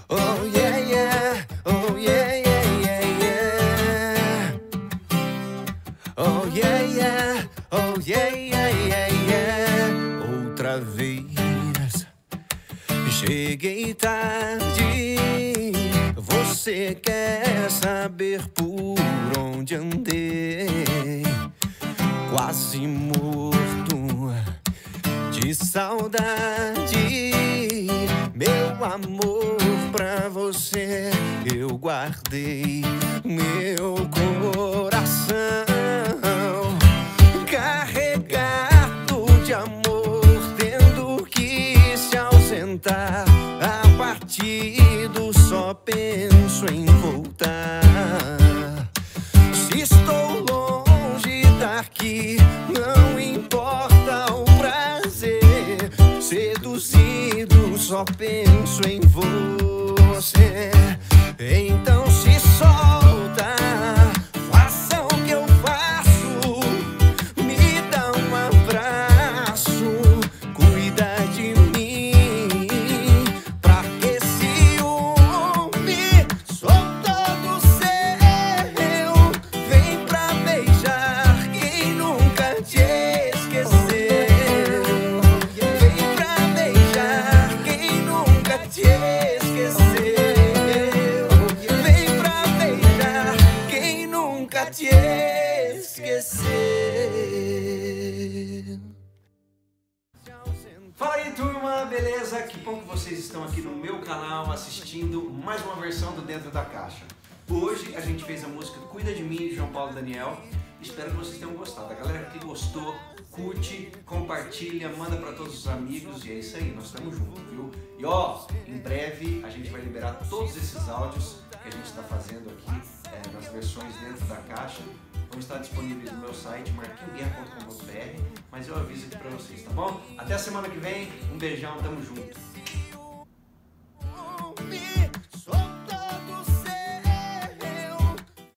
Oh yeah, yeah, oh yeah, yeah, yeah, yeah. Oh yeah, yeah, oh yeah, yeah, yeah, yeah. Outra vez cheguei tarde. Você quer saber por onde andei? Quase morto de saudade. Meu amor, pra você eu guardei meu coração carregado de amor, tendo que se ausentar. Abatido, só penso em voltar. Se estou longe daqui, não importa o prazer. Seduzido, só penso em você. Então se solta, faça o que eu faço, me dá um abraço, cuida de mim, pra que ciúme, sou todo seu. Vem pra beijar quem nunca te esqueceu. Vem pra beijar quem nunca te esqueceu. Vem pra beijar quem nunca te esqueceu. Fala aí, turma, beleza? Que bom que vocês estão aqui no meu canal assistindo mais uma versão do Dentro da Caixa. Hoje a gente fez a música Cuida de Mim, de João Paulo e Daniel. Espero que vocês tenham gostado. A galera que gostou, curte, compartilha, manda para todos os amigos e é isso aí, nós estamos juntos, viu? E ó, em breve a gente vai liberar todos esses áudios que a gente está fazendo aqui nas versões Dentro da Caixa. Vão estar disponíveis no meu site marquinhoguerra.com.br, mas eu aviso aqui para vocês, tá bom? Até a semana que vem, um beijão, tamo junto!